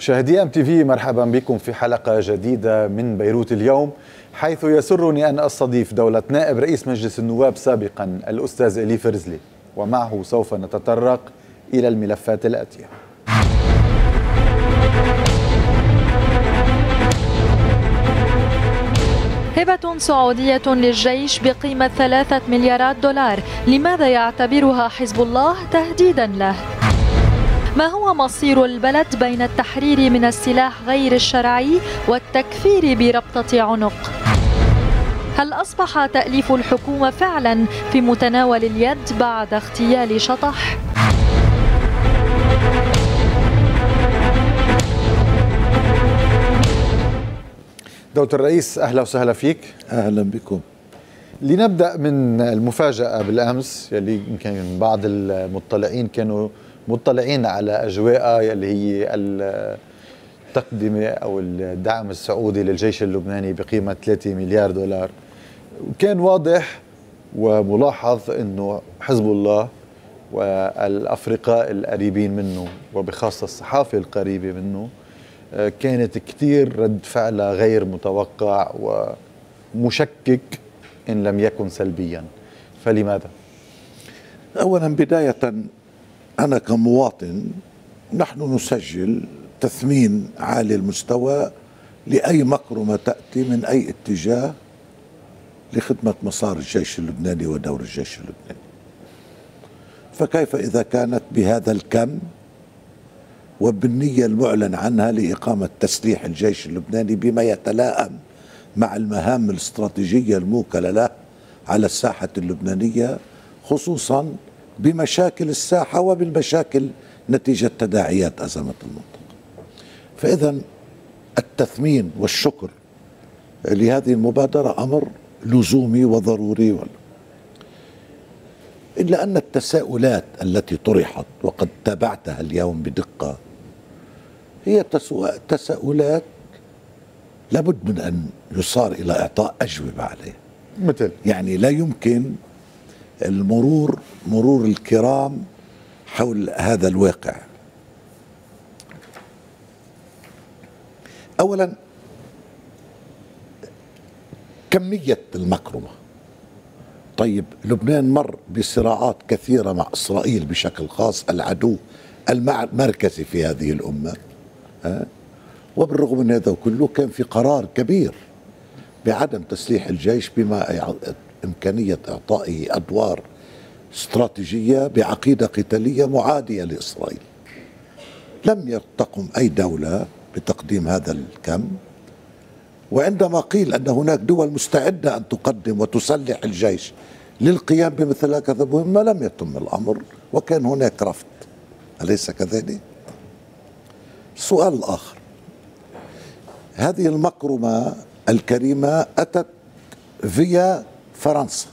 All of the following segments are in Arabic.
مشاهدي ام تي في، مرحبا بكم في حلقة جديدة من بيروت اليوم، حيث يسرني أن أستضيف دولة نائب رئيس مجلس النواب سابقا الأستاذ إلي فرزلي، ومعه سوف نتطرق إلى الملفات الآتية. هبة سعودية للجيش بقيمة 3 مليارات دولار، لماذا يعتبرها حزب الله تهديدا له؟ ما هو مصير البلد بين التحرير من السلاح غير الشرعي والتكفير بربطة عنق؟ هل أصبح تأليف الحكومة فعلا في متناول اليد بعد اغتيال شطح؟ دولة الرئيس، أهلا وسهلا فيك. أهلا بكم. لنبدأ من المفاجأة بالأمس يلي يمكن بعض المطلعين كانوا مطلعين على أجواء يلي هي التقدمة أو الدعم السعودي للجيش اللبناني بقيمة 3 مليار دولار. وكان واضح وملاحظ أنه حزب الله والأفرقاء القريبين منه وبخاصة الصحافة القريبة منه كانت كتير رد فعلها غير متوقع ومشكك إن لم يكن سلبيا، فلماذا؟ أولا بداية أنا كمواطن نحن نسجل تثمين عالي المستوى لأي مكرمة تأتي من أي اتجاه لخدمة مسار الجيش اللبناني ودور الجيش اللبناني، فكيف إذا كانت بهذا الكم وبالنية المعلن عنها لإقامة تسليح الجيش اللبناني بما يتلائم مع المهام الاستراتيجية الموكلة له على الساحة اللبنانية، خصوصا بمشاكل الساحة وبالمشاكل نتيجة تداعيات أزمة المنطقة. فإذا التثمين والشكر لهذه المبادرة أمر لزومي وضروري، إلا أن التساؤلات التي طرحت وقد تابعتها اليوم بدقة هي تساؤلات لابد من أن يصار إلى إعطاء أجوبة عليها. مثل يعني لا يمكن مرور الكرام حول هذا الواقع. أولا كمية المكرمة. طيب لبنان مر بصراعات كثيرة مع إسرائيل بشكل خاص، العدو المركزي في هذه الأمة، وبالرغم من هذا كله كان في قرار كبير بعدم تسليح الجيش بما إمكانية إعطائه أدوار استراتيجية بعقيدة قتالية معادية لإسرائيل. لم تقم أي دولة بتقديم هذا الكم، وعندما قيل أن هناك دول مستعدة أن تقدم وتسلح الجيش للقيام بمثل هكذا مهمة لم يتم الأمر وكان هناك رفض، أليس كذلك؟ السؤال الآخر، هذه المكرمة الكريمة أتت فيا فرنسا.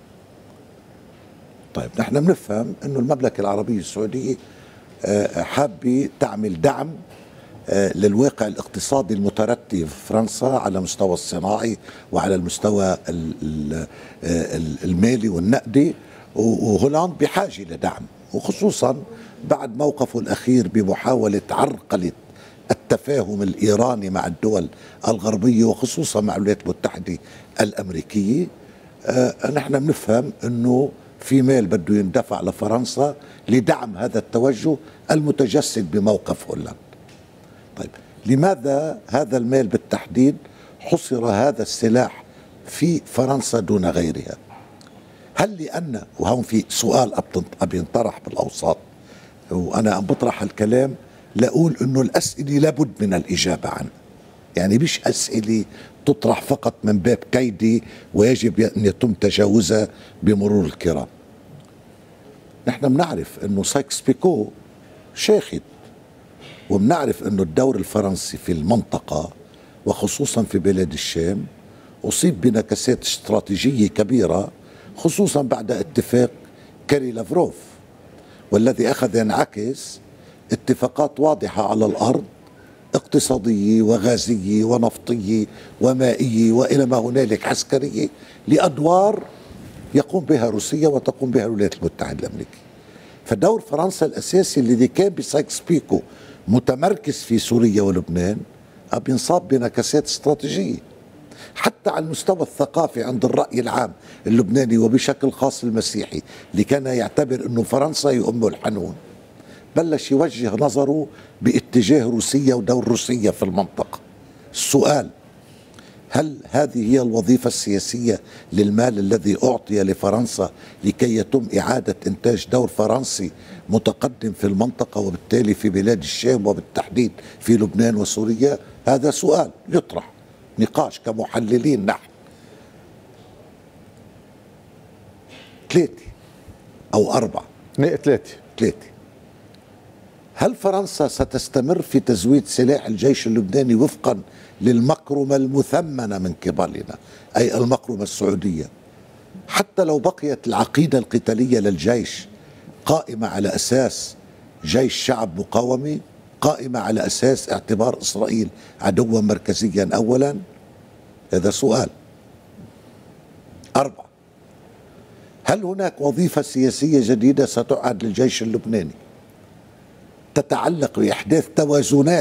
طيب نحن بنفهم أن المملكة العربية السعودية حابة تعمل دعم للواقع الاقتصادي المترتب في فرنسا على المستوى الصناعي وعلى المستوى المالي والنقدي، وهولندا بحاجة لدعم، وخصوصا بعد موقفه الأخير بمحاولة عرقلة التفاهم الإيراني مع الدول الغربية وخصوصا مع الولايات المتحدة الأمريكية. نحن بنفهم أنه في مال بده يندفع لفرنسا لدعم هذا التوجه المتجسد بموقف هولندا. طيب لماذا هذا المال بالتحديد حصر هذا السلاح في فرنسا دون غيرها؟ هل لأن، وهون في سؤال أبي ينطرح بالأوساط وأنا عم بطرح الكلام لأقول أنه الأسئلة لابد من الإجابة عنها، يعني مش أسئلة تطرح فقط من باب كيدي ويجب أن يتم تجاوزها بمرور الكرام. نحن بنعرف أنه سايكس بيكو شاخد، وبنعرف أنه الدور الفرنسي في المنطقة وخصوصا في بلاد الشام أصيب بنكسات استراتيجية كبيرة، خصوصا بعد اتفاق كاري لافروف، والذي أخذ ينعكس اتفاقات واضحة على الأرض اقتصادية وغازية ونفطية ومائية وإلى ما هنالك عسكرية لأدوار يقوم بها روسيا وتقوم بها الولايات المتحدة الأمريكية. فدور فرنسا الأساسي الذي كان بسايكس بيكو متمركز في سوريا ولبنان بينصاب بنكسات استراتيجية حتى على المستوى الثقافي عند الرأي العام اللبناني وبشكل خاص المسيحي اللي كان يعتبر أنه فرنسا هي أم الحنون. بلش يوجه نظره باتجاه روسيا ودور روسيا في المنطقة. السؤال: هل هذه هي الوظيفة السياسية للمال الذي أعطي لفرنسا لكي يتم إعادة إنتاج دور فرنسي متقدم في المنطقة وبالتالي في بلاد الشام وبالتحديد في لبنان وسوريا؟ هذا سؤال يطرح نقاش كمحللين نحن. 3 أو 4. 3. هل فرنسا ستستمر في تزويد سلاح الجيش اللبناني وفقا للمكرمة المثمنة من قبلنا، أي المكرمة السعودية، حتى لو بقيت العقيدة القتالية للجيش قائمة على أساس جيش شعب مقاومي، قائمة على أساس اعتبار إسرائيل عدوا مركزيا أولا؟ هذا سؤال. 4. هل هناك وظيفة سياسية جديدة ستعاد للجيش اللبناني تتعلق بإحداث توازنات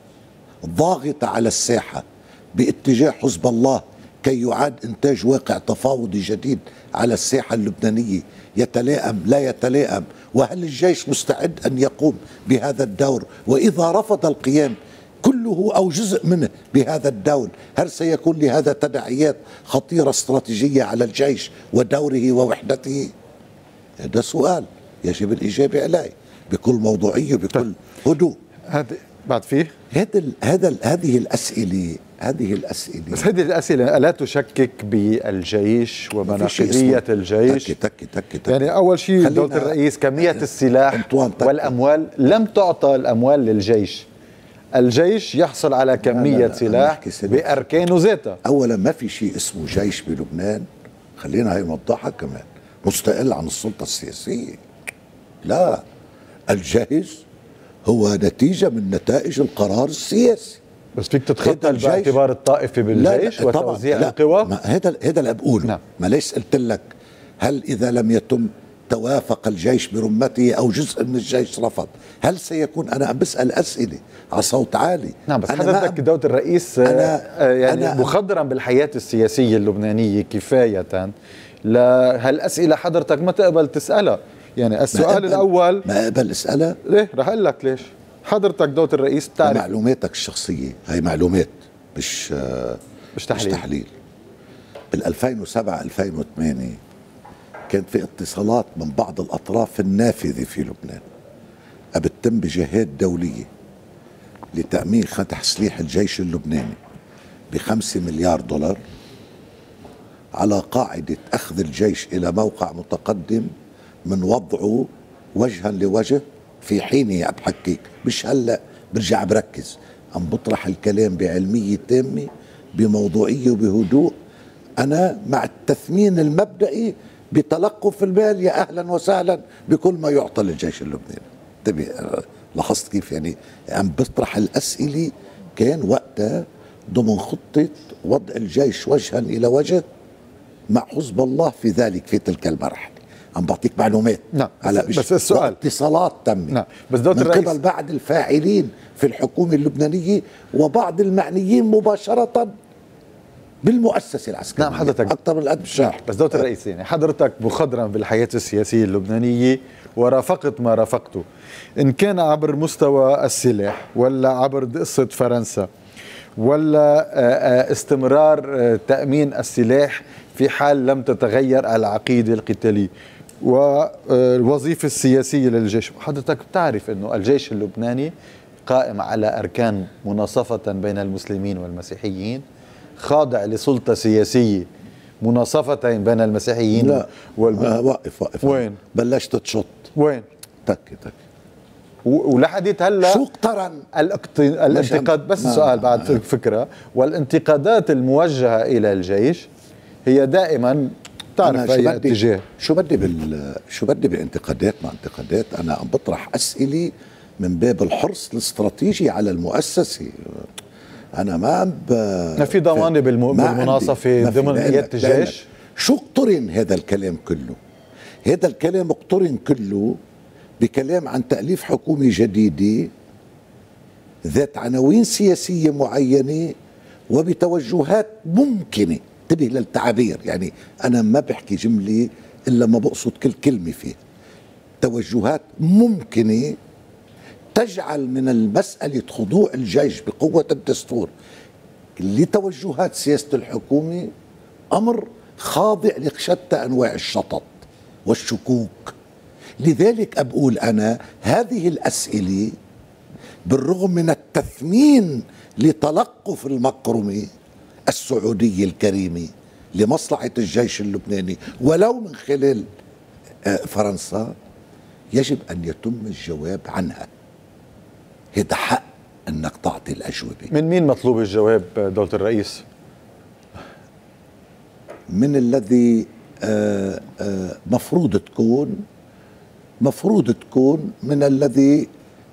ضاغطة على الساحة باتجاه حزب الله كي يعاد إنتاج واقع تفاوضي جديد على الساحة اللبنانية يتلائم لا يتلائم؟ وهل الجيش مستعد أن يقوم بهذا الدور؟ وإذا رفض القيام كله أو جزء منه بهذا الدور، هل سيكون لهذا تداعيات خطيرة استراتيجية على الجيش ودوره ووحدته؟ هذا سؤال يجب الإجابة عليه بكل موضوعية وبكل هدوء. هذا بعد فيه هذه الأسئلة بس هذه الأسئلة ألا تشكك بالجيش ومناقضية الجيش؟ تك. يعني أول شيء دولة الرئيس كمية السلاح والأموال لم تعطى الأموال للجيش. الجيش يحصل على كمية سلاح بأركانه ذاتها. أولا ما في شيء اسمه جيش بلبنان، خلينا هاي نوضحها كمان، مستقل عن السلطة السياسية. لا، الجيش هو نتيجة من نتائج القرار السياسي. بس فيك تتخطى باعتبار الطائفي بالجيش وتوزيع القوى؟ هذا اللي بقوله. نعم. ما ليش قلت لك هل إذا لم يتم توافق الجيش برمته أو جزء من الجيش رفض، هل سيكون؟ أنا عم بسأل أسئلة على صوت عالي. نعم، بس حضرتك دولة الرئيس يعني مخضرا بالحياة السياسية اللبنانية كفاية لهالأسئلة حضرتك ما تقبل تسألها. يعني السؤال الأول ما أقبل أسألها؟ ليه؟ رح أقول لك ليش. حضرتك دولة الرئيس بتعرف معلوماتك الشخصية، هاي معلومات مش تحليل. بال 2007-2008 كانت في اتصالات من بعض الأطراف النافذة في لبنان بتتم بجهات دولية لتأمين تسليح الجيش اللبناني ب5 مليار دولار على قاعدة أخذ الجيش إلى موقع متقدم من وضعه وجها لوجه في حينه. بحكيك مش هلأ برجع بركز، عم بطرح الكلام بعلمية تامة بموضوعية وبهدوء. أنا مع التثمين المبدئي بتلقف المال، يا أهلا وسهلا بكل ما يعطى للجيش اللبناني. انتبه، لاحظت كيف يعني عم بطرح الأسئلة كان وقتها ضمن خطة وضع الجيش وجها إلى وجه مع حزب الله في تلك المرحلة. عم بعطيك معلومات. نعم، على بس السؤال اتصالات تمت. نعم، بس من قبل بعض الفاعلين في الحكومة اللبنانية وبعض المعنيين مباشرة بالمؤسسة العسكرية. نعم حضرتك أكثر من الأب الشاح. بس دولة الرئيس يعني حضرتك مخضرا بالحياة السياسية اللبنانية ورافقت ما رافقته، إن كان عبر مستوى السلاح ولا عبر قصة فرنسا ولا استمرار تأمين السلاح في حال لم تتغير العقيدة القتالية والوظيفة السياسية للجيش. حضرتك بتعرف أنه الجيش اللبناني قائم على أركان مناصفة بين المسلمين والمسيحيين، خاضع لسلطة سياسية مناصفة بين المسيحيين. لا وقف وين بلشت تشط؟ وين تك ولحديت هلا شو اقترن الانتقاد؟ بس السؤال بعد فكرة، والانتقادات الموجهة إلى الجيش هي دائما تعرف أي اتجاه. شو بدي بالانتقادات؟ مع انتقادات أنا عم بطرح أسئلة من باب الحرص الاستراتيجي على المؤسسة. أنا ما في ضمانة بالمناصفة ضمن قيادة الجيش. شو اقترن هذا الكلام كله؟ هذا الكلام اقترن كله بكلام عن تأليف حكومة جديدة ذات عناوين سياسية معينة وبتوجهات ممكنة. انتبه للتعابير، يعني أنا ما بحكي جملة إلا ما بقصد كل كلمة فيه. توجهات ممكنة تجعل من المسألة خضوع الجيش بقوة الدستور لتوجهات سياسة الحكومة أمر خاضع لشتى أنواع الشطط والشكوك. لذلك أقول أنا هذه الأسئلة بالرغم من التثمين لتلقف المكرمة السعودية الكريمة لمصلحة الجيش اللبناني ولو من خلال فرنسا، يجب أن يتم الجواب عنها. هذا حق أنك تعطي الأجوبة. من مين مطلوب الجواب دولة الرئيس؟ من الذي مفروض تكون من الذي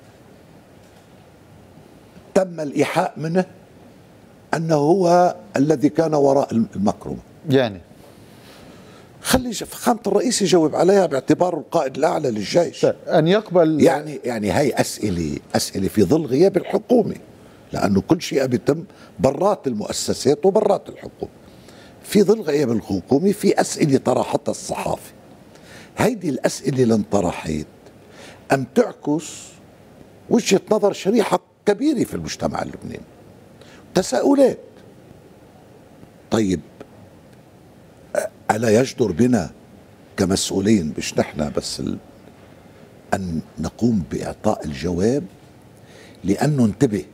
تم الإيحاء منه أنه هو الذي كان وراء المكرمة. يعني خلي فخامة الرئيس يجاوب عليها باعتباره القائد الأعلى للجيش. أن يقبل يعني هي أسئلة في ظل غياب الحكومة، لأنه كل شيء بيتم برات المؤسسات وبرات الحكومة. في ظل غياب الحكومة في أسئلة طرحتها الصحافة. هيدي الأسئلة اللي انطرحت أم تعكس وجهة نظر شريحة كبيرة في المجتمع اللبناني، تساؤلات. طيب ألا يجدر بنا كمسؤولين، مش نحن بس، أن نقوم بإعطاء الجواب؟ لأنه انتبه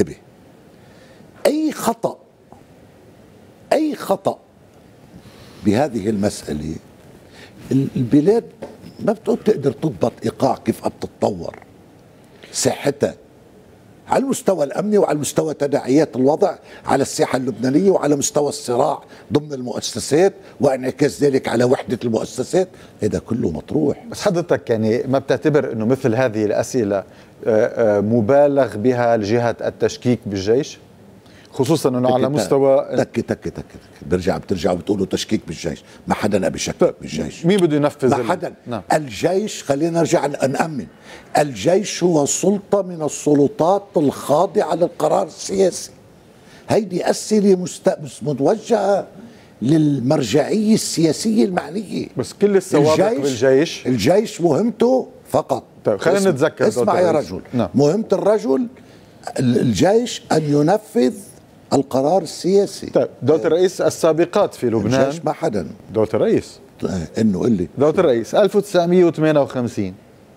أي خطأ بهذه المسألة البلاد ما بتقدر تضبط إيقاع كيف بتتطور ساحتها على المستوى الأمني وعلى مستوى تداعيات الوضع على الساحة اللبنانية وعلى مستوى الصراع ضمن المؤسسات وانعكاس ذلك على وحدة المؤسسات. هذا كله مطروح. بس حضرتك يعني ما بتعتبر أنه مثل هذه الأسئلة مبالغ بها لجهة التشكيك بالجيش، خصوصا أنه على مستوى تك بترجعوا بتقولوا تشكيك بالجيش؟ ما حدا بيشكك بالجيش. مين بده ينفذ؟ ما حدا. نعم. الجيش، خلينا نرجع نأمن، الجيش هو سلطة من السلطات الخاضعة للقرار السياسي. هيدي أسئلة موجهة للمرجعية السياسية المعنية. بس كل السوابق بالجيش، الجيش مهمته فقط. طيب خلينا نتذكر. اسمع يا رجل. نعم. مهمة الرجل الجيش أن ينفذ القرار السياسي. طيب دولة الرئيس السابقات في لبنان، الجيش ما حدا. دولة الرئيس انه قل لي. دولة الرئيس 1958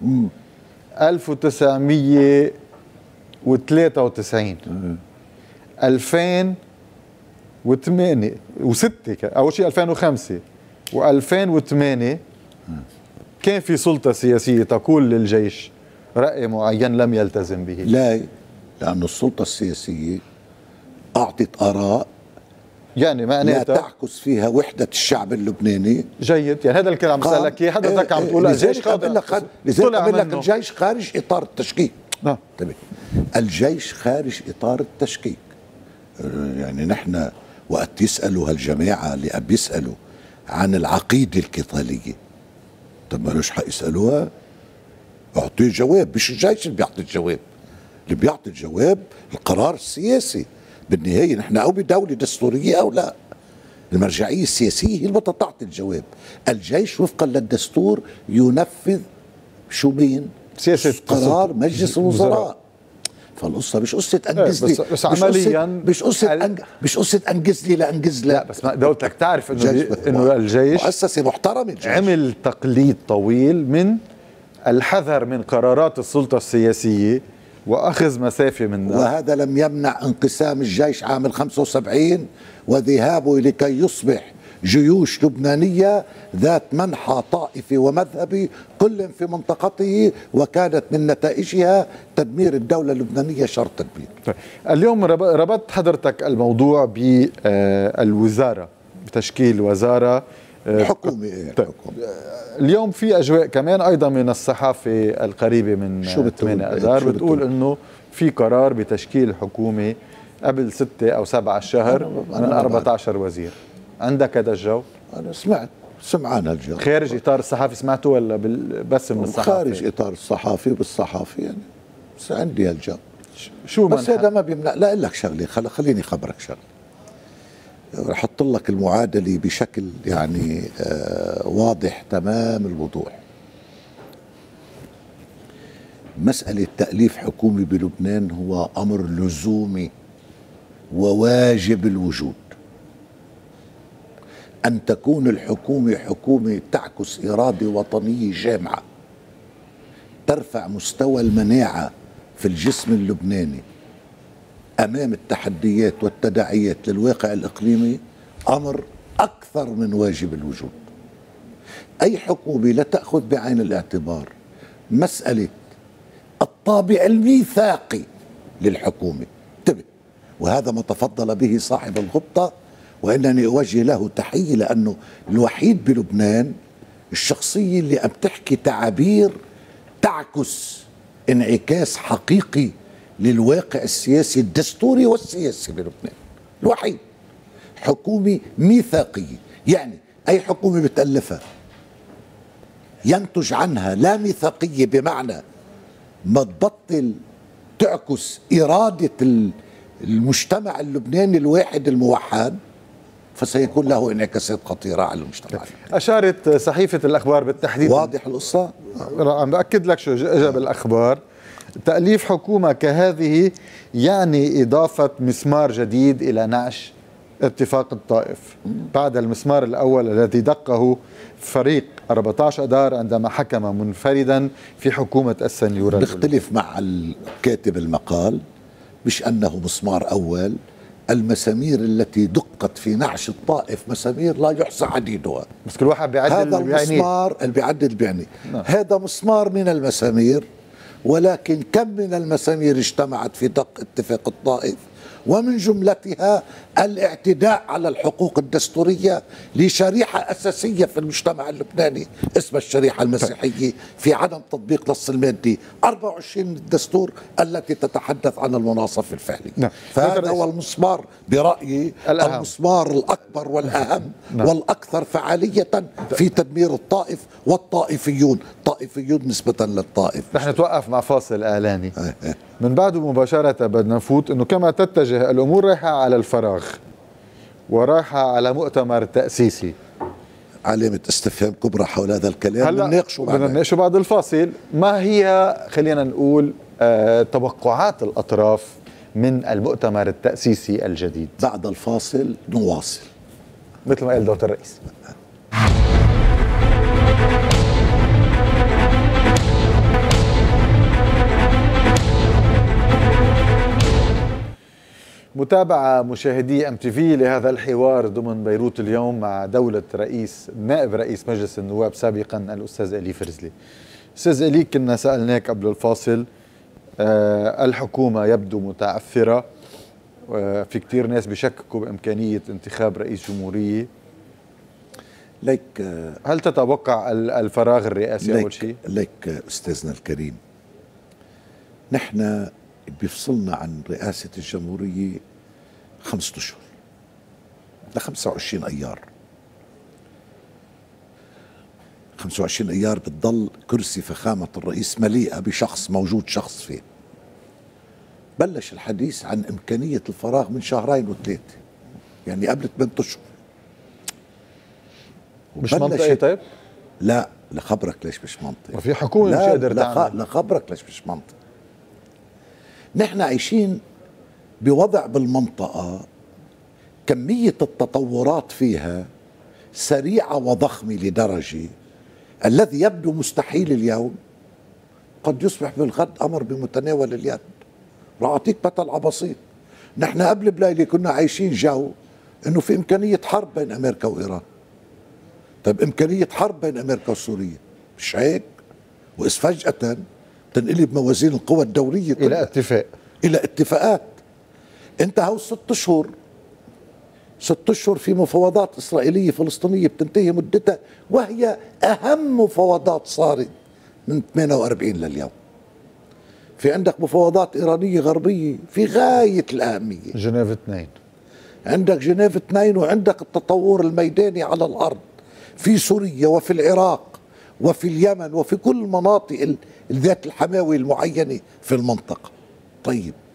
1993 2008 و6 اول شيء 2005 و2008 كان في سلطة سياسية تقول للجيش رأي معين لم يلتزم به. لا، لأن السلطة السياسية أعطت آراء يعني لا تعكس فيها وحدة الشعب اللبناني. جيد، يعني هذا الكلام سألك اياه حضرتك عم تقول الجيش لذلك أقول لك الجيش خارج إطار التشكيك. نعم. الجيش خارج إطار التشكيك. يعني نحن وقت يسألوا هالجماعة اللي بيسألوا عن العقيدة القتالية، طب ما ليش حق يسألوها؟ أعطيه جواب. مش الجيش اللي بيعطي الجواب، اللي بيعطي الجواب القرار السياسي. بالنهاية نحن أو بدولة دستورية أو لا، المرجعية السياسية هي اللي بدها تعطي الجواب. الجيش وفقا للدستور ينفذ شو مين؟ سياسة قرار مجلس الوزراء. فالقصة مش قصة أنجز لي، بس عمليا مش قصة أنجز لي لأنجز لا. بس دولتك تعرف إنه الجيش مؤسسة محترمة. الجيش عمل تقليد طويل من الحذر من قرارات السلطة السياسية وأخذ مسافة منها، وهذا لم يمنع انقسام الجيش عام 75 وذهابه لكي يصبح جيوش لبنانية ذات منحى طائفي ومذهبي كل في منطقته، وكانت من نتائجها تدمير الدولة اللبنانية شر تدمير. اليوم ربطت حضرتك الموضوع بالوزارة، بتشكيل وزارة حكومة. اليوم في أجواء كمان أيضا من الصحافة القريبة من 8 أذار بتقول أنه في قرار بتشكيل حكومة قبل 6 أو 7 شهر من 14 وزير. عندك هذا الجو؟ أنا سمعان هالجو خارج إطار الصحافي. سمعته ولا بس من الصحافة؟ خارج إطار الصحافي بالصحافي يعني، بس عندي هالجو. شو بس هذا ما بيمنع. لا، اقول لك شغله، خليني اخبرك شغله. رح احط لك المعادله بشكل يعني واضح تمام الوضوح. مسألة تأليف حكومة بلبنان هو أمر لزومي وواجب الوجود. أن تكون الحكومة حكومة تعكس إرادة وطنية جامعة، ترفع مستوى المناعة في الجسم اللبناني أمام التحديات والتداعيات للواقع الإقليمي، أمر أكثر من واجب الوجود. أي حكومة لا تأخذ بعين الاعتبار مسألة الطابع الميثاقي للحكومة، انتبه، وهذا ما تفضل به صاحب الغبطة، وإنني أوجه له تحية، لأنه الوحيد بلبنان الشخصية اللي عم تحكي تعابير تعكس انعكاس حقيقي للواقع السياسي الدستوري والسياسي بلبنان. الوحيد حكومة ميثاقية، يعني أي حكومة بتألفها ينتج عنها لا ميثاقية، بمعنى ما تبطل تعكس إرادة المجتمع اللبناني الواحد الموحد، فسيكون له انعكاسات خطيرة على المجتمع. أشارت صحيفة الأخبار بالتحديد، واضح القصة؟ عم بأكد لك شو أجاب الأخبار. تأليف حكومة كهذه يعني إضافة مسمار جديد إلى نعش اتفاق الطائف بعد المسمار الأول الذي دقه فريق 14 أذار عندما حكم منفردا في حكومة السنيورة. بختلف مع الكاتب المقال، مش أنه مسمار أول. المسامير التي دقت في نعش الطائف مسامير لا يحصى عديدها، بس كل واحد بيعدل. هذا المسمار اللي بيعدل بيعني هذا مسمار من المسامير، ولكن كم من المسامير اجتمعت في دق اتفاق الطائف، ومن جملتها الاعتداء على الحقوق الدستورية لشريحة أساسية في المجتمع اللبناني اسمها الشريحة المسيحية، في عدم تطبيق نص المادة 24 من الدستور التي تتحدث عن المناصف الفعلي. فهذا هو المسمار برأيي الأهم. المسمار الأكبر والأهم والأكثر فعالية في تدمير الطائف والطائفيون، طائفيون نسبة للطائف. رح نتوقف مع فاصل إعلاني، من بعده مباشرة بدنا نفوت انه كما تتجه الامور رايحة على الفراغ ورايحة على مؤتمر تأسيسي. علامة استفهام كبرى حول هذا الكلام. هلا بدنا نناقشه بعد الفاصل. ما هي خلينا نقول توقعات الأطراف من المؤتمر التأسيسي الجديد؟ بعد الفاصل نواصل مثل ما قال دكتور الرئيس. متابعة مشاهدي MTV لهذا الحوار ضمن بيروت اليوم مع دولة نائب رئيس مجلس النواب سابقا الأستاذ إلي فرزلي. أستاذ إلي، كنا سألناك قبل الفاصل، الحكومة يبدو متعثرة، في كتير ناس بيشككوا بإمكانية انتخاب رئيس جمهورية. هل تتوقع الفراغ الرئاسي أول شيء؟ لك أستاذنا الكريم، نحن بيفصلنا عن رئاسة الجمهورية 5 أشهر ل 25 أيار. 25 أيار بتضل كرسي فخامة الرئيس مليئة بشخص موجود شخص فيه. بلش الحديث عن إمكانية الفراغ من 2 و3، يعني قبل 8 أشهر. مش منطقي؟ طيب لا، لخبرك ليش مش منطقي. وفي حكومة مش قادر تعمل. لخبرك ليش مش منطقي. نحن عايشين بوضع بالمنطقة كمية التطورات فيها سريعة وضخمة لدرجة الذي يبدو مستحيل اليوم قد يصبح بالغد أمر بمتناول اليد. راح أعطيك مثل بسيط. نحن قبل بليلة كنا عايشين جو إنه في إمكانية حرب بين أمريكا وإيران. طيب إمكانية حرب بين أمريكا وسوريا، مش هيك؟ وإذ فجأة تنقلب موازين القوى الدولية إلى اتفاقات. انت هو 6 أشهر في مفاوضات إسرائيلية فلسطينية بتنتهي مدتها، وهي أهم مفاوضات صارت من 48 لليوم. في عندك مفاوضات إيرانية غربية في غاية الأهمية، جنيف 2. عندك جنيف 2، وعندك التطور الميداني على الأرض في سوريا وفي العراق وفي اليمن وفي كل المناطق ذات الحماوة المعينة في المنطقة. طيب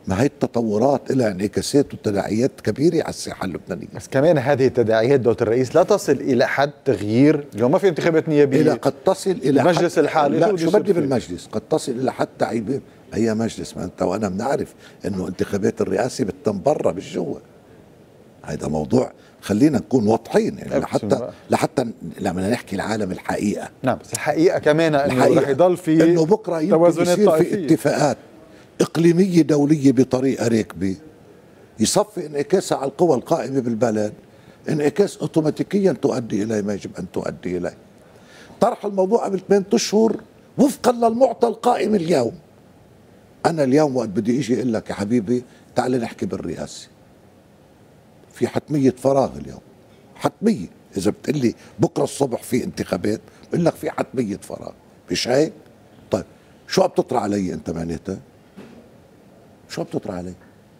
ما هي التطورات لها انعكاسات وتداعيات كبيره على الساحه اللبنانيه. بس كمان هذه التداعيات دولة الرئيس لا تصل الى حد تغيير، اليوم ما في انتخابات نيابيه، إلى قد تصل الى المجلس الحالي. لا شو بدي بالمجلس؟ قد تصل الى حد تعيين اي مجلس. ما انت وانا بنعرف انه انتخابات الرئاسه بتتم برا مش جوا. هذا موضوع خلينا نكون واضحين يعني لحتى لما نحكي العالم الحقيقه. نعم بس الحقيقه كمان انه رح يضل في انه بكره يمكن يصير في اتفاقات اقليميه دوليه بطريقه راكبه يصفي انعكاسها على القوى القائمه بالبلد انعكاس اوتوماتيكيا تؤدي الى ما يجب ان تؤدي اليه. طرح الموضوع قبل 8 اشهر وفقا للمعطى القائم اليوم. انا اليوم وقت بدي اجي اقول لك يا حبيبي تعال نحكي بالرئاسه، في حتميه فراغ اليوم، حتميه. اذا بتقول لي بكره الصبح في انتخابات بقول لك في حتميه فراغ، مش هيك؟ طيب شو عم تطرح علي انت معناتها؟ شو عم تطرح علي؟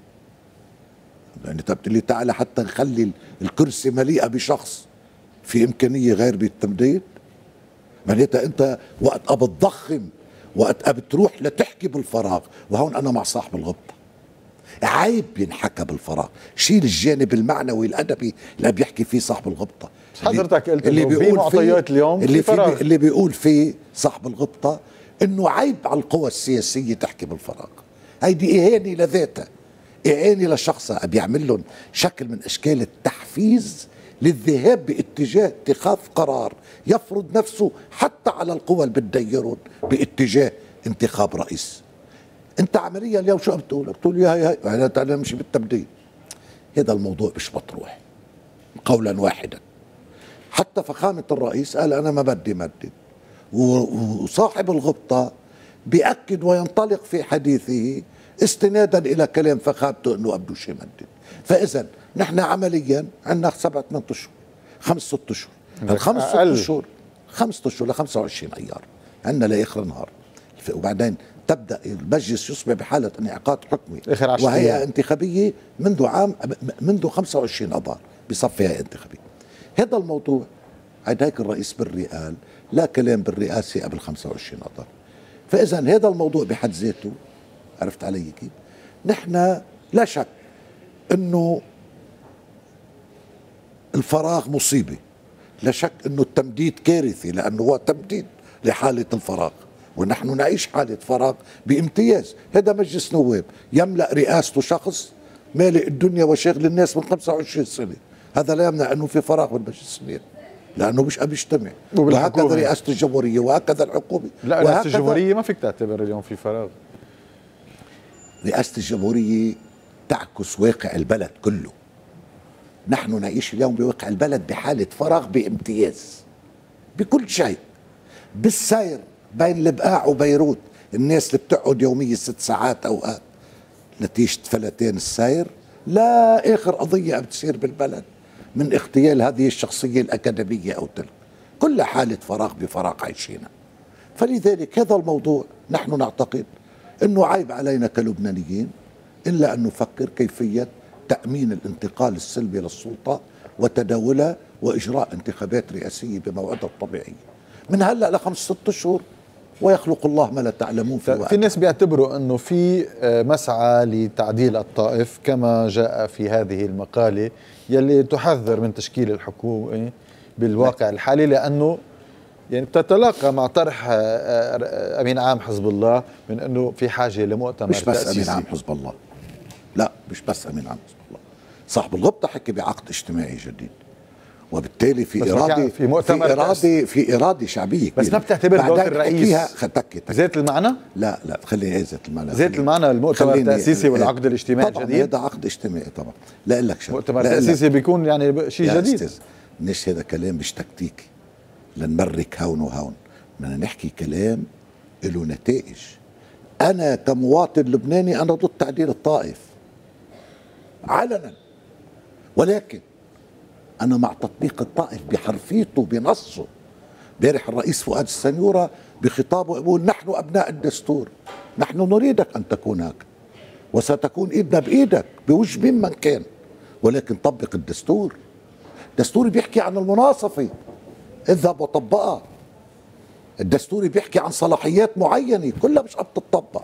يعني بتقول لي تعال حتى نخلي الكرسي مليئه بشخص في امكانيه غير بالتمديد؟ معناتها انت وقت بتضخم، وقت بتروح لتحكي بالفراغ، وهون انا مع صاحب الغبطه. عيب ينحكى بالفراغ، شيل الجانب المعنوي الادبي اللي بيحكي فيه صاحب الغبطه. حضرتك قلت اللي بيقول معطيات اليوم اللي بيقول فيه صاحب الغبطه انه عيب على القوى السياسيه تحكي بالفراغ. هيدي اهانه لذاتها، اهانه لشخصها، بيعمل لهم شكل من اشكال التحفيز للذهاب باتجاه اتخاذ قرار يفرض نفسه حتى على القوى اللي بتديرهم باتجاه انتخاب رئيس. انت عمليا اليوم شو بتقول؟ بتقول يا هي انا نمشي بالتبديل. هذا الموضوع مش مطروح قولا واحدا. حتى فخامه الرئيس قال انا ما بدي مدد، وصاحب الغبطه بيأكد وينطلق في حديثه استنادا الى كلام فخامته انه بدوش يمدد. فاذا نحن عمليا عندنا 7 8 اشهر 5 6 اشهر، الخمس 6 اشهر 5 اشهر ل 25 ايار عندنا لاخر النهار، وبعدين تبدا المجلس يصبح بحاله انعقاد حكمي وهيئه انتخابيه منذ 25 اذار بصفي هيئه انتخابيه. هذا الموضوع عند هيك الرئيس بري قال لا كلام بالرئاسه قبل 25 اذار. فاذا هذا الموضوع بحد ذاته، عرفت علي كيف؟ نحن لا شك انه الفراغ مصيبه، لا شك انه التمديد كارثي لانه هو تمديد لحاله الفراغ، ونحن نعيش حالة فراغ بامتياز. هذا مجلس نواب يملأ رئاسته شخص مالئ الدنيا وشاغل الناس من 25 سنة، هذا لا يمنع أنه في فراغ بالمجلس النيابي لأنه مش بيجتمع. وهكذا رئاسة الجمهورية وهكذا الحكومة. لا رئاسة الجمهورية ما فيك تعتبر اليوم في فراغ. رئاسة الجمهورية تعكس واقع البلد كله. نحن نعيش اليوم بواقع البلد بحالة فراغ بامتياز بكل شيء. بالسير بين البقاع وبيروت الناس اللي بتقعد يوميا 6 ساعات اوقات نتيجة فلتين السير، لا اخر قضية بتصير بالبلد من اغتيال هذه الشخصية الاكاديمية او تلك، كل حالة فراغ بفراغ عايشينها. فلذلك هذا الموضوع نحن نعتقد انه عيب علينا كلبنانيين الا ان نفكر كيفية تأمين الانتقال السلمي للسلطة وتداولها واجراء انتخابات رئاسية بموعدها الطبيعي من هلا ل5 6 اشهر، ويخلق الله ما لا تعلمون في وقت. في ناس بيعتبروا انه في مسعى لتعديل الطائف كما جاء في هذه المقاله يلي تحذر من تشكيل الحكومه بالواقع الحالي، لانه يعني بتتلاقى مع طرح امين عام حزب الله من انه في حاجه لمؤتمر مش بس امين عام حزب الله، لا مش بس امين عام حزب الله، صاحب الغبطه حكي بعقد اجتماعي جديد، وبالتالي في إرادة شعبية كبيرة. بس ما بتعتبر دور الرئيس ذات المعنى؟ لا خليني ذات المعنى. ذات المعنى المؤتمر التأسيسي والعقد الاجتماعي الجديد؟ هذا عقد اجتماعي طبعا. لا أقول لك شغله، مؤتمر تأسيسي بيكون يعني شيء جديد. مش هذا كلام مش تكتيكي لنمرك هون وهون، بدنا نحكي كلام له نتائج. أنا كمواطن لبناني أنا ضد تعديل الطائف علنا، ولكن أنا مع تطبيق الطائف بحرفيته بنصه. بارح الرئيس فؤاد السنيورة بخطابه يقول نحن أبناء الدستور، نحن نريدك أن تكون هكذا وستكون إيدنا بإيدك بوجه ممن كان، ولكن طبق الدستور. الدستور بيحكي عن المناصفة، اذهب وطبقها. الدستور بيحكي عن صلاحيات معينة كلها مش عم تطبق.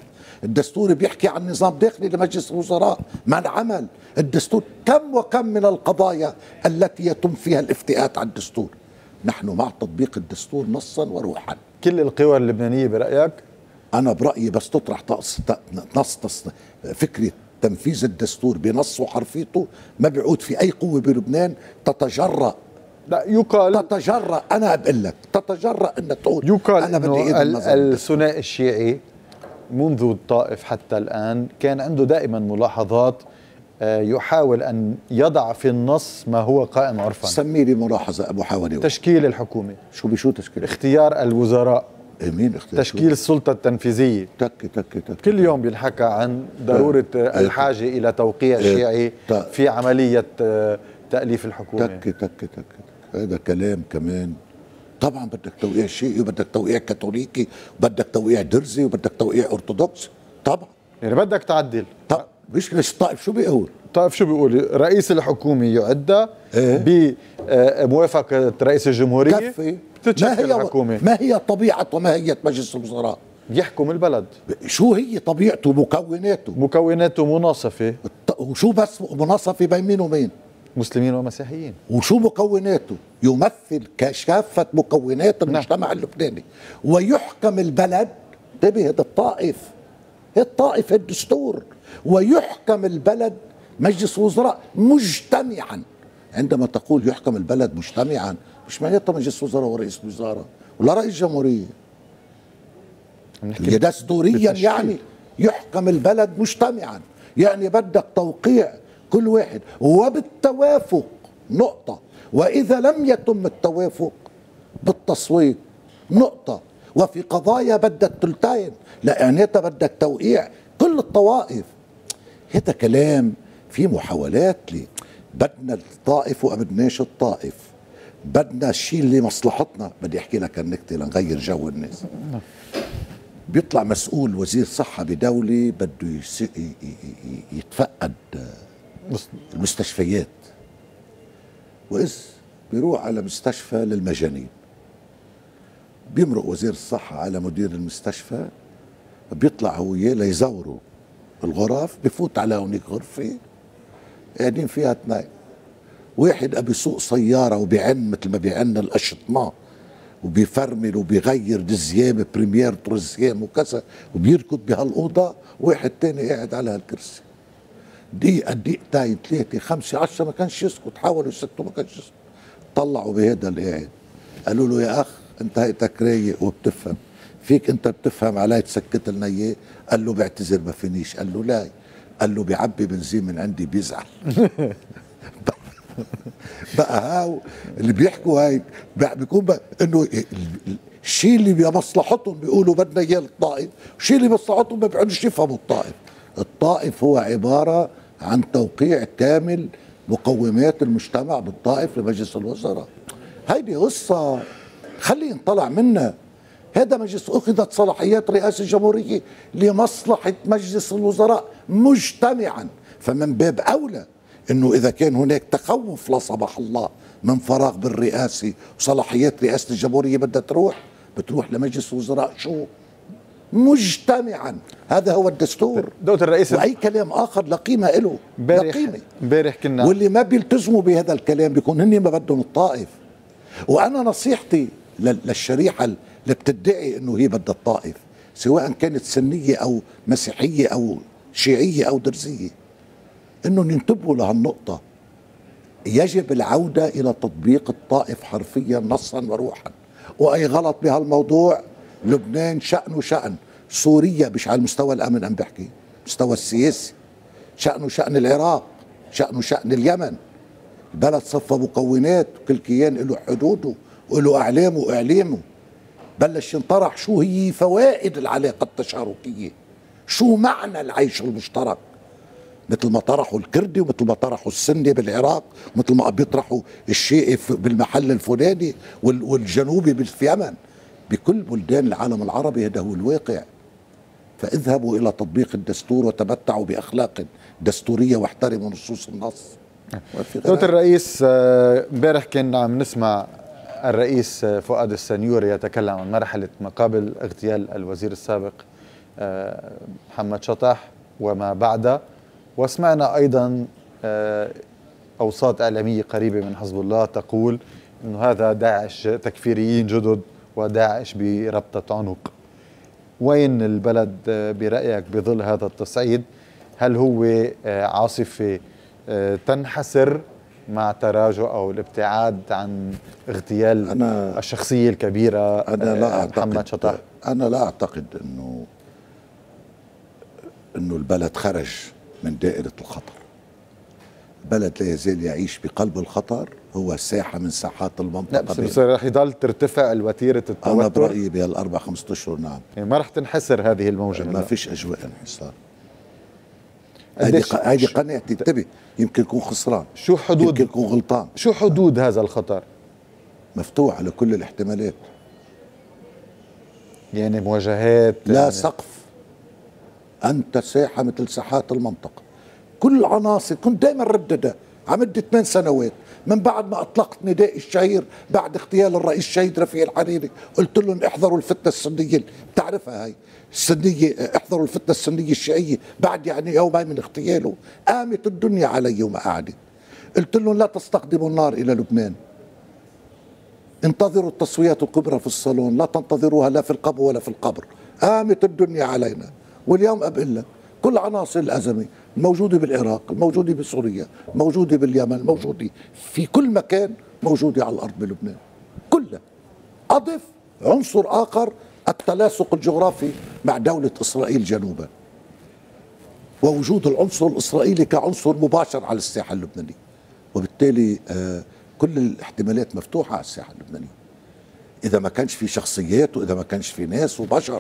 الدستور بيحكي عن نظام داخلي لمجلس الوزراء، ما انعمل الدستور. كم وكم من القضايا التي يتم فيها الافتئات على الدستور. نحن مع تطبيق الدستور نصا وروحا. كل القوى اللبنانية برأيك؟ أنا برأيي بس تطرح نص فكرة تنفيذ الدستور بنصه وحرفيته، ما بيعود في أي قوة بلبنان تتجرأ. لا يقال تتجرأ، أنا بقول لك تتجرأ أن تقول يقال أنا بدي إيد النظر. الثنائي الشيعي منذ الطائف حتى الآن كان عنده دائما ملاحظات، يحاول أن يضع في النص ما هو قائم عرفا. سمي لي ملاحظة محاولة. تشكيل الحكومة. شو تشكيل؟ اختيار الوزراء. مين اختيار؟ تشكيل السلطة التنفيذية. تك. كل يوم بينحكى عن ضرورة الحاجة إلى توقيع شيعي في عملية تأليف الحكومة. تك. هذا كلام كمان. طبعا بدك توقيع شيعي، وبدك توقيع كاثوليكي، وبدك توقيع درزي، وبدك توقيع أرثوذكس. طبعا يعني بدك تعدل. طب مش الطائف شو بيقول؟ الطائف شو بيقول؟ رئيس الحكومة يعد بموافقة رئيس الجمهورية. كفي. بتتشكل الحكومة. ما هي طبيعة وماهية مجلس الوزراء؟ يحكم البلد. شو هي طبيعته ومكوناته؟ مكوناته مناصفة. وشو بس مناصفة بين مين ومين؟ مسلمين ومسيحيين. وشو مكوناته؟ يمثل كافة مكونات المجتمع اللبناني، ويحكم البلد. انتبه، هذا الطائف الدستور، ويحكم البلد مجلس وزراء مجتمعا. عندما تقول يحكم البلد مجتمعا، مش معناتها مجلس وزراء ورئيس وزراء ولا رئيس جمهورية. دستوريا يعني يحكم البلد مجتمعا، يعني بدك توقيع كل واحد وبالتوافق، نقطة. وإذا لم يتم التوافق بالتصويت، نقطة. وفي قضايا بدك تلتين، لأنها بدك توقيع كل الطوائف. هذا كلام في محاولات لي بدنا الطائف وأبدناش الطائف، بدنا الشيء اللي مصلحتنا. بدي أحكي لك النكتة لنغير جو الناس. بيطلع مسؤول وزير صحة بدولة بده يتفقد المستشفيات، وإذ بيروح على مستشفى للمجانين، بيمرق وزير الصحة على مدير المستشفى، بيطلع هو وياه ليزوروا الغرف. بفوت على هونيك غرفة قاعدين فيها اثنين، واحد أبي يسوق سيارة وبيعن مثل ما بيعن الأشطمان، وبيفرمل وبيغير دزيام بريمير ترزيام وكذا، وبيركض بهالأوضة. واحد تاني قاعد على هالكرسي. دقيقتين 3 5 10 ما كانش يسكت، حاولوا يسكتوا ما كانش يسكت. طلعوا بهذا القاعد قالوا له يا أخ أنت هيئتك رايق وبتفهم، فيك أنت بتفهم علي تسكت لنا إياه؟ قال له بعتذر ما فينيش. قال له لا، قال له بيعبي بنزين من عندي بيزعل. بقى هاو اللي بيحكوا هيك بيكون بقى انه الشيء اللي بمصلحتهم بيقولوا بدنا اياه الطائف، والشيء اللي بمصلحتهم ما بيقعدوش يفهموا الطائف. الطائف هو عباره عن توقيع كامل مقومات المجتمع بالطائف لمجلس الوزراء. هيدي قصه خلي نطلع منها. هذا مجلس أخذت صلاحيات رئاسة الجمهورية لمصلحة مجلس الوزراء مجتمعا، فمن باب أولى انه اذا كان هناك تخوف لا سمح الله من فراغ بالرئاسه وصلاحيات رئاسه الجمهوريه بدها بتروح لمجلس الوزراء شو مجتمعا. هذا هو الدستور. دكتور الرئيس، واي كلام اخر لا قيمه له. امبارح كنا، واللي ما بيلتزموا بهذا الكلام بيكون هن ما بدهم الطائف. وانا نصيحتي للشريحه اللي بتدعي انه هي بدها الطائف، سواء كانت سنيه او مسيحيه او شيعيه او درزيه، انه ينتبهوا لهالنقطة. يجب العودة الى تطبيق الطائف حرفيا نصا وروحا. واي غلط بهالموضوع لبنان شأنه شأن سوريا، مش على المستوى الامن عم بحكي، المستوى السياسي شأنه شأن العراق، شأنه شأن اليمن. البلد صفى مكونات وكل كيان له حدوده وله اعلامه واعلامه. بلش ينطرح شو هي فوائد العلاقة التشاركية، شو معنى العيش المشترك، مثل ما طرحوا الكردي ومثل ما طرحوا السني بالعراق، ومثل ما بيطرحوا الشيعي بالمحل الفلاني والجنوبي في اليمن. بكل بلدان العالم العربي هذا هو الواقع. فاذهبوا الى تطبيق الدستور وتمتعوا باخلاق دستوريه واحترموا نصوص النص. دكتور الرئيس، امبارح كنا عم نسمع الرئيس فؤاد السنيوري يتكلم عن مرحله ما قبل اغتيال الوزير السابق محمد شطح وما بعده، وسمعنا أيضا أوساط إعلامية قريبة من حزب الله تقول أنه هذا داعش تكفيريين جدد وداعش بربطة عنق. وين البلد برأيك بظل هذا التصعيد؟ هل هو عاصفة تنحسر مع تراجع أو الابتعاد عن اغتيال الشخصية الكبيرة محمد شطح؟ أنا لا أعتقد أنه البلد خرج من دائرة الخطر. البلد لا يزال يعيش بقلب الخطر، هو ساحة من ساحات المنطقة. لا بس رح يضل ترتفع الوتيرة التوتر. أنا برأيي بهالأربع 5 أشهر نعم، يعني ما رح تنحسر هذه الموجة. ما فيش أجواء انحسار. هذه قناعتي. انتبه، يمكن يكون خسران، شو حدود، يمكن يكون غلطان. شو حدود هذا الخطر؟ مفتوح على كل الاحتمالات، يعني مواجهات لا يعني سقف. أنت ساحة مثل ساحات المنطقة، كل عناصر. كنت دائما رددها على مدة 8 سنوات من بعد ما أطلقت ندائي الشهير بعد اغتيال الرئيس الشهيد رفيع الحريري. قلت لهم احذروا الفتنة السنية، بتعرفها هاي السنية، احذروا الفتنة السنية الشيعية. بعد يعني يومين من اغتياله قامت الدنيا علي وما قعدت. قلت لهم لا تستخدموا النار إلى لبنان، انتظروا التصفيات الكبرى في الصالون، لا تنتظروها لا في القبو ولا في القبر. قامت الدنيا علينا. واليوم أقول لك كل عناصر الأزمة الموجودة بالعراق، الموجودة بسوريا، الموجودة باليمن، الموجودة في كل مكان، موجودة على الأرض بلبنان كلها. أضف عنصر آخر، التلاصق الجغرافي مع دولة إسرائيل جنوبا، ووجود العنصر الإسرائيلي كعنصر مباشر على الساحة اللبنانية. وبالتالي كل الاحتمالات مفتوحة على الساحة اللبنانية. إذا ما كانش في شخصيات، وإذا ما كانش في ناس وبشر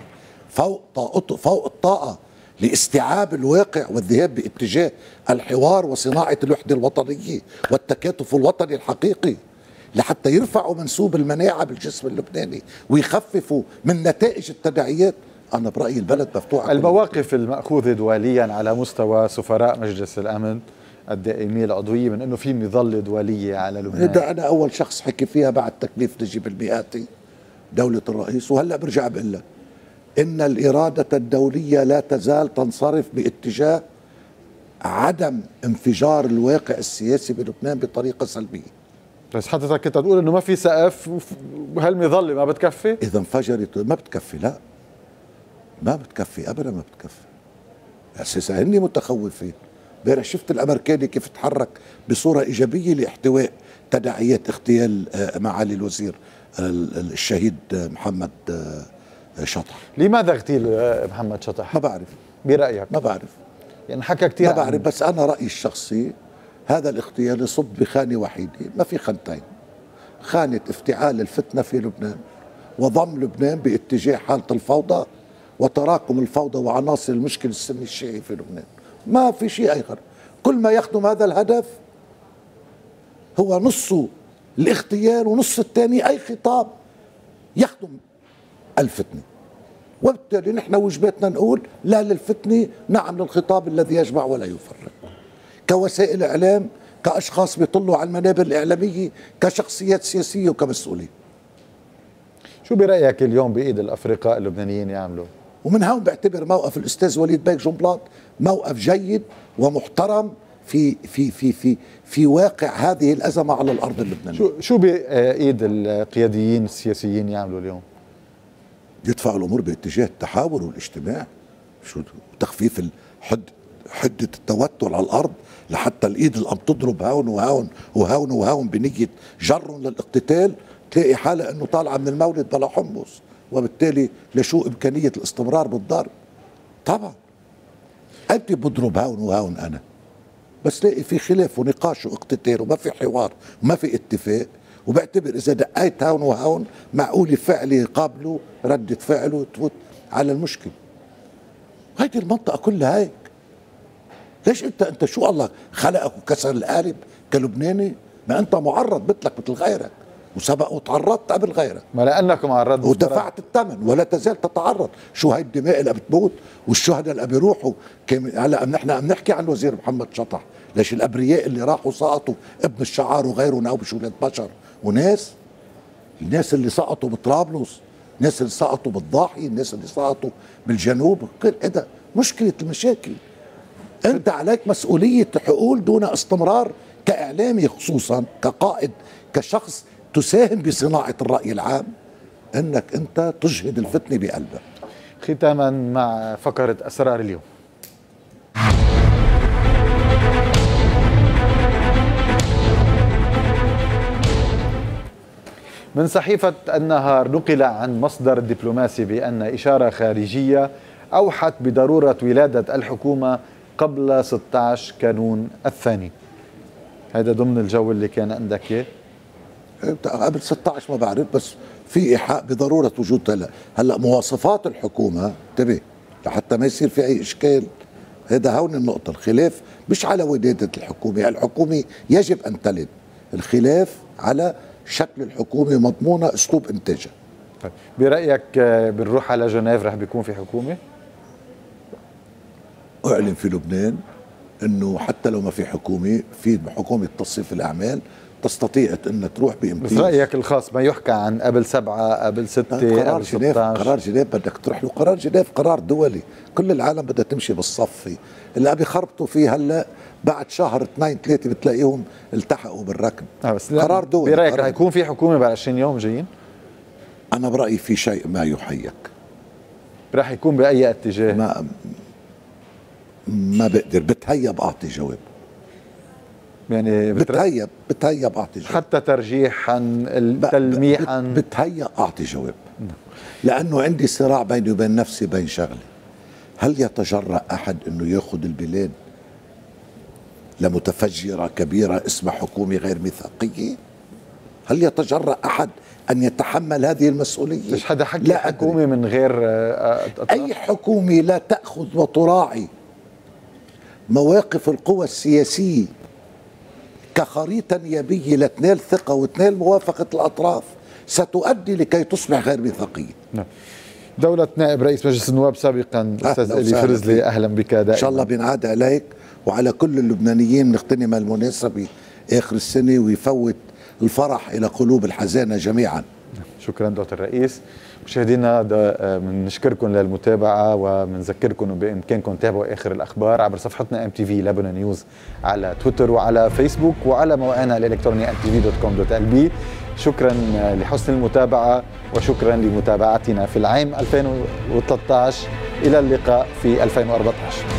فوق الطاقة لاستيعاب الواقع والذهاب باتجاه الحوار وصناعة الوحدة الوطنية والتكاتف الوطني الحقيقي، لحتى يرفعوا منسوب المناعة بالجسم اللبناني ويخففوا من نتائج التداعيات. أنا برأيي البلد مفتوحة. المواقف المأخوذة دوليا على مستوى سفراء مجلس الأمن الدائمية العضوية من أنه في مظلة دولية على لبنان، ده أنا أول شخص حكي فيها بعد تكليف نجيب المئاتي دولة الرئيس. وهلأ برجع بقول لك إن الإرادة الدولية لا تزال تنصرف باتجاه عدم انفجار الواقع السياسي بلبنان بطريقة سلبية. بس حضرتك كنت تقول إنه ما في سقف وهالمظلة ما بتكفي؟ إذا انفجرت ما بتكفي. لا ما بتكفي أبدا، ما بتكفي. أساسا هني متخوفين. امبارح شفت الأمريكاني كيف تحرك بصورة إيجابية لاحتواء تداعيات اغتيال معالي الوزير الشهيد محمد شطح. لماذا اغتيل محمد شطح؟ ما بعرف. برأيك؟ ما بعرف، يعني حكى كثير. ما بعرف، بس أنا رأيي الشخصي هذا الاغتيال يصب بخانة وحيدة، ما في خانتين. خانة افتعال الفتنة في لبنان وضم لبنان باتجاه حالة الفوضى وتراكم الفوضى وعناصر المشكل السني الشيعي في لبنان. ما في شيء آخر. كل ما يخدم هذا الهدف هو نصه الاغتيال ونص الثاني أي خطاب يخدم الفتنة. وبالتالي نحن واجباتنا نقول لا للفتنة، نعم للخطاب الذي يجمع ولا يفرق، كوسائل إعلام، كأشخاص بيطلوا على المنابر الإعلامية، كشخصيات سياسية وكمسؤولين. شو برأيك اليوم بإيد الأفرقاء اللبنانيين يعملوا؟ ومن هون بعتبر موقف الأستاذ وليد بيك جنبلاط موقف جيد ومحترم في واقع هذه الأزمة على الأرض اللبنانية. شو بإيد القياديين السياسيين يعملوا اليوم؟ يدفعوا الأمور باتجاه التحاور والاجتماع، شو تخفيف حدة التوتر على الأرض، لحتى الإيد اللي عم تضرب هون وهون وهون وهون بنية جر للاقتتال تلاقي حالة أنه طالعة من المولد بلا حمص، وبالتالي لشو إمكانية الاستمرار بالضرب. طبعا أنت بضرب هون وهون أنا، بس تلاقي في خلاف ونقاش واقتتال وما في حوار وما في اتفاق، وبعتبر إذا دقيت هون وهون معقول فعلي يقابله ردة فعله وتفوت على المشكلة. هيدي المنطقة كلها هيك. ليش أنت شو الله خلقك وكسر القالب كلبناني؟ ما أنت معرض مثلك مثل غيرك، وسبق وتعرضت قبل غيرك، ما لأنكم عرضتوا ودفعت الثمن ولا تزال تتعرض. شو هاي الدماء اللي بتموت والشهداء اللي بيروحوا. هلا نحن عم نحكي عن الوزير محمد شطح، ليش الأبرياء اللي راحوا سقطوا ابن الشعار وغيره ناوبش ولاد بشر وناس، الناس اللي سقطوا بطرابلس الناس اللي سقطوا بالضاحية، الناس اللي سقطوا بالجنوب، كل هذا مشكلة المشاكل. أنت عليك مسؤولية تقول دون استمرار كإعلامي، خصوصا كقائد، كشخص تساهم بصناعة الرأي العام، أنك أنت تجهد الفتنة بقلبك. ختاما مع فقرة أسرار اليوم. من صحيفة النهار نقل عن مصدر دبلوماسي بأن إشارة خارجية أوحت بضرورة ولادة الحكومة قبل 16 كانون الثاني. هذا ضمن الجو اللي كان عندك اياه؟ قبل 16 ما بعرف، بس في إيحاء بضرورة وجود. هلا مواصفات الحكومة انتبه لحتى ما يصير في أي إشكال. هذا هون النقطة، الخلاف مش على ولادة الحكومة، الحكومة يجب أن تلد، الخلاف على شكل الحكومة مضمونة أسلوب إنتاجها. طيب برأيك بنروح على جنيف رح بيكون في حكومة؟ أعلن في لبنان أنه حتى لو ما في حكومة، في حكومة تصفية الأعمال تستطيع أن تروح بإمتياز. بس رأيك الخاص ما يحكى عن قبل 7، قبل 6، قبل 16؟ قرار جنيف بدك تروح له، قرار جنيف قرار دولي، كل العالم بدها تمشي بالصف. اللي عم يخربطوا فيه هلا بعد شهر 2 3 بتلاقيهم التحقوا بالركب. بس قرار دولي. برأيك رح يكون في حكومة بعد 20 يوم جايين؟ أنا برأيي في شيء ما يحيك. رح يكون بأي اتجاه؟ ما بقدر، بتهيب أعطي جواب. يعني بتهيب أعطي جواب، حتى ترجيحا تلميحا بتهيأ أعطي جواب. لأنه عندي صراع بيني وبين نفسي بين شغلة: هل يتجرأ أحد أنه يأخذ البلاد لمتفجرة كبيرة اسمها حكومة غير ميثاقية؟ هل يتجرأ أحد أن يتحمل هذه المسؤولية؟ مش حدا حكي حكومة من غير أطراف؟ أي حكومة لا تأخذ وتراعي مواقف القوى السياسية كخريطة نيابية لتنال ثقة وتنال موافقة الأطراف ستؤدي لكي تصبح غير ميثاقية. دولة نائب رئيس مجلس النواب سابقا الأستاذ إلي فرزلي، أهلا بك دائما. إن شاء الله بنعاد عليك وعلى كل اللبنانيين، نغتنم المناسبة آخر السنة ويفوت الفرح إلى قلوب الحزانة جميعا. شكرا دكتور الرئيس. مشاهدينا بنشكركم للمتابعة وبنذكركم بإمكانكم تتابعوا آخر الأخبار عبر صفحتنا MTV لبنان نيوز على تويتر وعلى فيسبوك وعلى موقعنا الإلكتروني mtv.com.lb. شكرا لحسن المتابعة وشكرا لمتابعتنا في العام 2013. إلى اللقاء في 2014.